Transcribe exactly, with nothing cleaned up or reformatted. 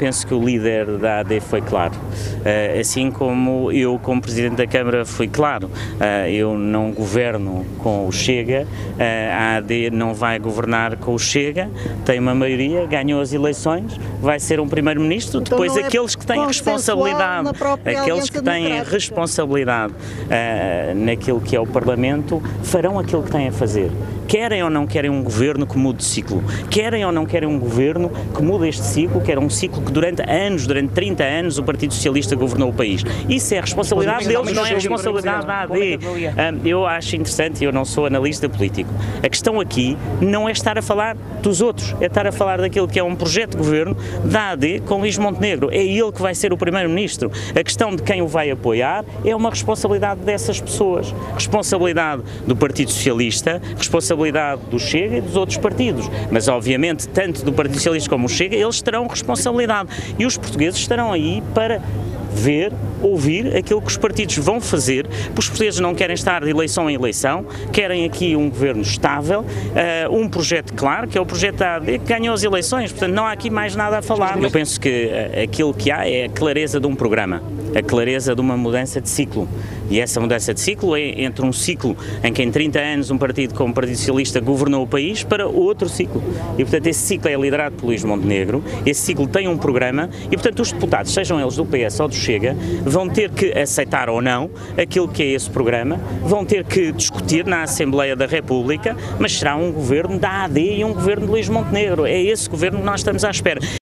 penso que o líder da A D foi claro, uh, assim como eu, como Presidente da Câmara, fui claro. Uh, eu não governo com o Chega, uh, a AD não vai governar com o Chega, tem uma maioria, ganhou as eleições, vai ser um Primeiro-Ministro, então depois é aqueles que têm responsabilidade, aqueles que têm responsabilidade uh, naquilo que é o Parlamento, farão aquilo que têm a fazer. Querem ou não querem um governo que mude de ciclo, querem ou não querem um governo que mude este ciclo, que era um ciclo que durante anos, durante trinta anos, o Partido Socialista governou o país. Isso é responsabilidade deles, não é responsabilidade da A D. Eu acho interessante, eu não sou analista político, a questão aqui não é estar a falar dos outros, é estar a falar daquilo que é um projeto de governo da A D com Luís Montenegro. É ele que vai ser o Primeiro-Ministro. A questão de quem o vai apoiar é uma responsabilidade dessas pessoas. Responsabilidade do Partido Socialista, responsabilidade do Chega e dos outros partidos, mas obviamente tanto do Partido Socialista como o Chega, eles terão responsabilidade e os portugueses estarão aí para ver, ouvir aquilo que os partidos vão fazer, porque os portugueses não querem estar de eleição em eleição, querem aqui um governo estável, uh, um projeto claro, que é o projeto da A D, que ganhou as eleições, portanto não há aqui mais nada a falar. Eu penso que uh, aquilo que há é a clareza de um programa, a clareza de uma mudança de ciclo, e essa mudança de ciclo é entre um ciclo em que em trinta anos um partido como o Partido Socialista governou o país para outro ciclo, e portanto esse ciclo é liderado por Luís Montenegro, esse ciclo tem um programa, e portanto os deputados, sejam eles do P S ou do Chega, vão ter que aceitar ou não aquilo que é esse programa, vão ter que discutir na Assembleia da República, mas será um governo da A D e um governo de Luís Montenegro, é esse governo que nós estamos à espera.